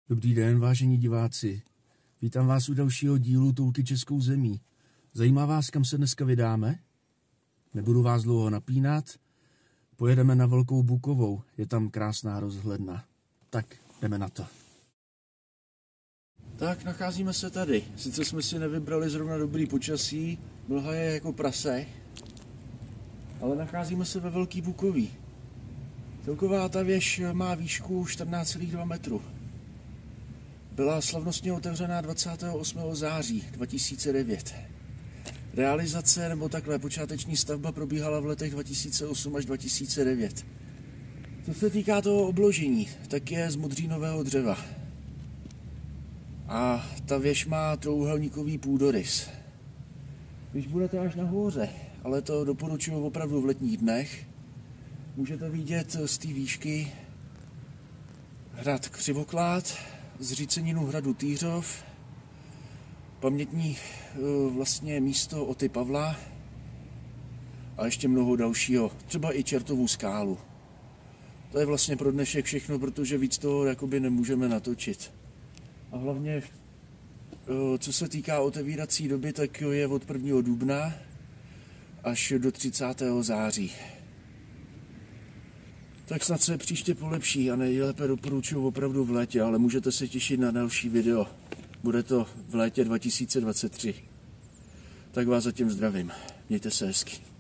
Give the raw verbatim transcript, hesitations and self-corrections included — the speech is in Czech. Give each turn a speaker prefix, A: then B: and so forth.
A: Dobrý den, vážení diváci. Vítám vás u dalšího dílu Toulky českou zemí. Zajímá vás, kam se dneska vydáme? Nebudu vás dlouho napínat. Pojedeme na Velkou Bukovou, je tam krásná rozhledna. Tak, jdeme na to. Tak, nacházíme se tady. Sice jsme si nevybrali zrovna dobrý počasí, mlha je jako prase, ale nacházíme se ve Velké Bukový. Celková ta věž má výšku čtrnáct celá dva metru. Byla slavnostně otevřená dvacátého osmého září dva tisíce devět. Realizace nebo takhle počáteční stavba probíhala v letech dva tisíce osm až dva tisíce devět. Co se týká toho obložení, tak je z modřínového dřeva. A ta věž má trojúhelníkový půdorys. Když budete až nahoře, ale to doporučuji opravdu v letních dnech, můžete vidět z té výšky hrad Křivoklád, zříceninu hradu Týřov, pamětní vlastně místo Oty Pavla a ještě mnoho dalšího, třeba i Čertovu skálu. To je vlastně pro dnešek všechno, protože víc toho jakoby nemůžeme natočit. A hlavně, co se týká otevírací doby, tak je od prvního dubna až do třicátého září. Tak snad se příště polepší a nejlépe doporučuji opravdu v létě, ale můžete se těšit na další video. Bude to v létě dva tisíce dvacet tři. Tak vás zatím zdravím. Mějte se hezky.